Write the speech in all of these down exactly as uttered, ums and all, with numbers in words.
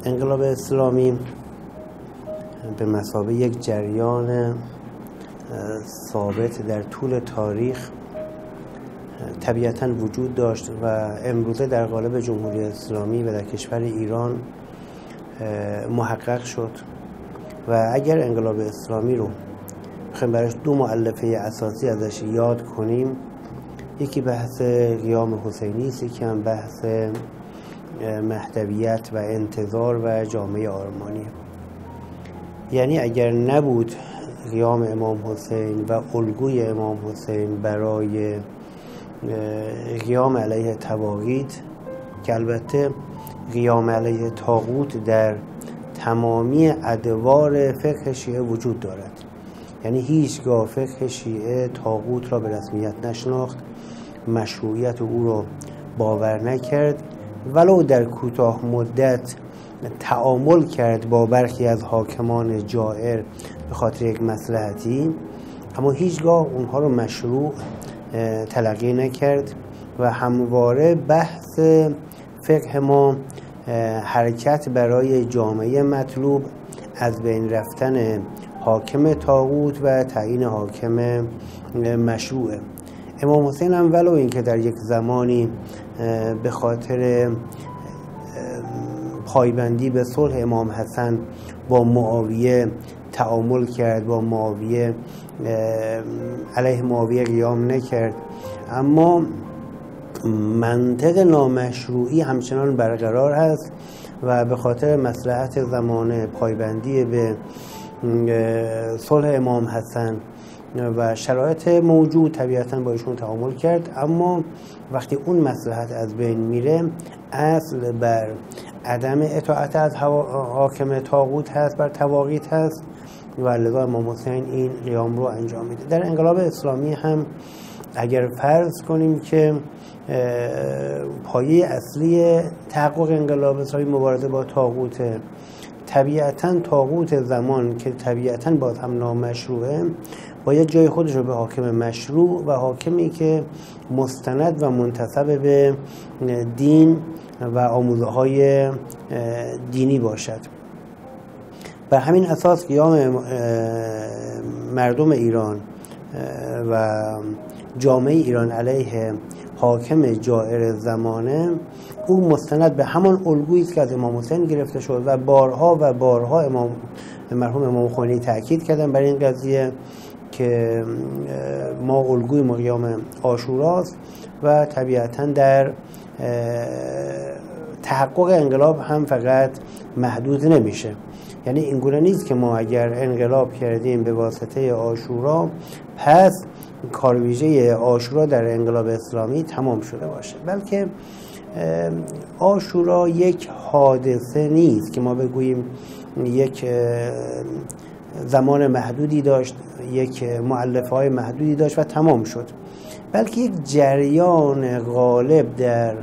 انقلاب اسلامی به مثابه یک جریان ثابت در طول تاریخ طبیعتاً وجود داشت و امروزه در قالب جمهوری اسلامی و در کشور ایران محقق شد. و اگر انقلاب اسلامی رو بخوایم براش دو مؤلفه اساسی ازش یاد کنیم، یکی بحث قیام حسینی است، یکی هم بحث مهدویت و انتظار و جامعه آرمانی. یعنی اگر نبود قیام امام حسین و الگوی امام حسین برای قیام علیه طواغیت، که البته قیام علیه طاغوت در تمامی ادوار فقه شیعه وجود دارد، یعنی هیچگاه فقه شیعه طاغوت را به رسمیت نشناخت، مشروعیت او را باور نکرد، ولو در کوتاه مدت تعامل کرد با برخی از حاکمان جائر به خاطر یک مصلحتی، اما هیچگاه اونها رو مشروع تلقی نکرد و همواره بحث فقه ما حرکت برای جامعه مطلوب، از بین رفتن حاکم طاغوت و تعیین حاکم مشروعه. امام حسین هم ولو اینکه در یک زمانی به خاطر پایبندی به صلح امام حسن با معاویه تعامل کرد، با معاویه علیه معاویه قیام نکرد، اما منطق نامشروعی همچنان برقرار هست و به خاطر مصلحت زمانه پایبندی به صلح امام حسن و شرایط موجود طبیعتاً با ایشون تعامل کرد. اما وقتی اون مصلحت از بین میره، اصل بر عدم اطاعت از حاکم طاغوت هست، بر طواغیت هست و لذا امام حسین این قیام رو انجام میده. در انقلاب اسلامی هم اگر فرض کنیم که پایه اصلی تحقق انقلاب اسلامی مبارزه با طاغوت، طبیعتاً طاغوت زمان که طبیعتاً باز هم نامشروعه باید جای خودش رو به حاکم مشروع و حاکمی که مستند و منتسب به دین و آموزه‌های دینی باشد. بر همین اساس قیام مردم ایران و جامعه ایران علیه حاکم جائر زمانه، او مستند به همان الگویی است که از امام حسین گرفته شد و بارها و بارها امام مرحوم امام خمینی تاکید کردن بر این قضیه که ما الگوی ما قیام عاشوراست و طبیعتاً در تحقق انقلاب هم فقط محدود نمیشه. یعنی اینگونه نیست که ما اگر انقلاب کردیم به واسطه عاشورا پس کارویژه عاشورا در انقلاب اسلامی تمام شده باشه، بلکه عاشورا یک حادثه نیست که ما بگوییم یک زمان محدودی داشت، یک مؤلفه های محدودی داشت و تمام شد، بلکه یک جریان غالب در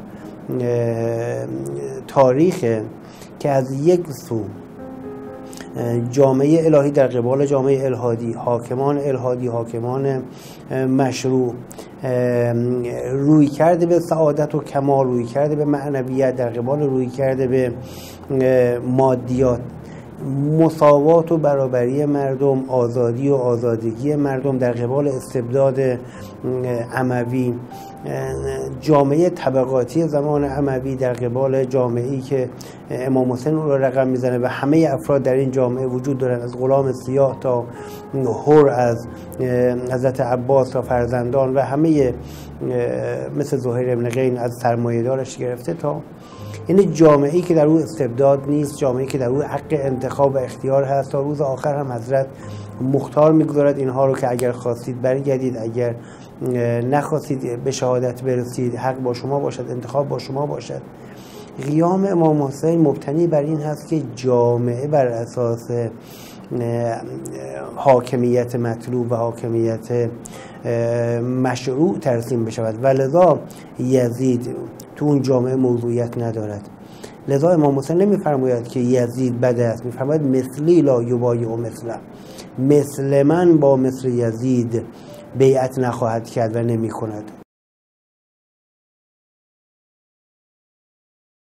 تاریخ که از یک سو جامعه الهی در قبال جامعه الهادی، حاکمان الهادی، حاکمان مشروع، روی کرده به سعادت و کمال، روی کرده به معنویت در قبال روی کرده به مادیات، مساوات و برابری مردم، آزادی و آزادگی مردم در قبال استبداد اموی، جامعه طبقاتی زمان اموی در قبال جامعه‌ای که امام حسین رو رقم میزنه و همه افراد در این جامعه وجود دارن، از غلام سیاه تا حر، از حضرت عباس تا فرزندان و همه مثل زهیر ابن قین از سرمایه‌دارش گرفته تا یعنی جامعه‌ای که در او استبداد نیست، جامعه‌ای که در او حق انتخاب و اختیار هست. تا روز آخر هم حضرت مختار می‌گذارد اینها رو که اگر خواستید برگردید، اگر نخواستید به شهادت برسید، حق با شما باشد، انتخاب با شما باشد. قیام امام حسین مبتنی بر این هست که جامعه بر اساس حاکمیت مطلوب و حاکمیت مشروع ترسیم بشود و لذا یزید تو اون جامعه موضوعیت ندارد. لذا امام حسین نمیفرماید که یزید بد است، میفرماید مثلی لا یبایع مثله، مثل من با مثل یزید بیعت نخواهد کرد و نمی کند.